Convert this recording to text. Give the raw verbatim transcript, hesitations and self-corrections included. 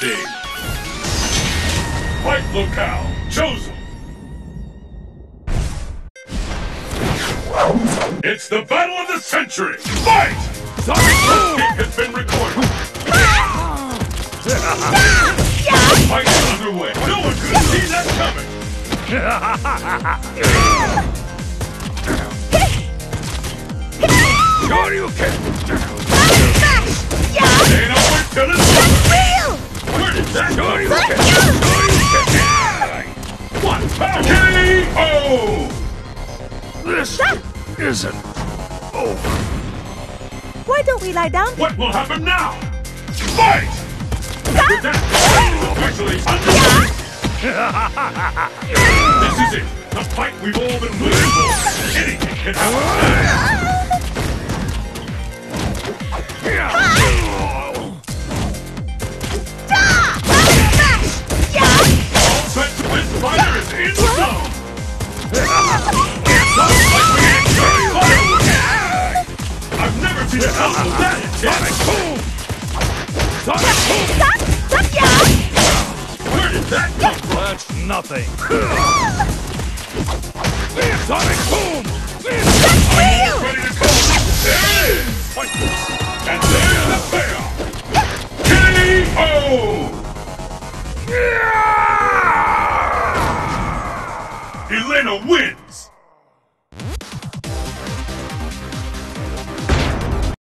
stage. Fight locale chosen. It's the battle of the century. Fight! Sonic kick has been recorded. Fight is underway. No one could have seen that coming. Shoryuken! Stay no more till it's over! Where did that go? Shoryuken! One power! K O! This isn't over. Why don't we lie down? What will happen now? Fight! With that, especially underway! This is it! The fight we've all been waiting for! Anything can happen! All set to win fighter is in the zone! It looks like we ain't going fireworks! I've never seen a combo that intense! Sonic boom! Sonic boom! Where did that come from? That's nothing. Sonic boom! I'm almost ready to call it! There it is! And there's the payoff! K O! Elena wins!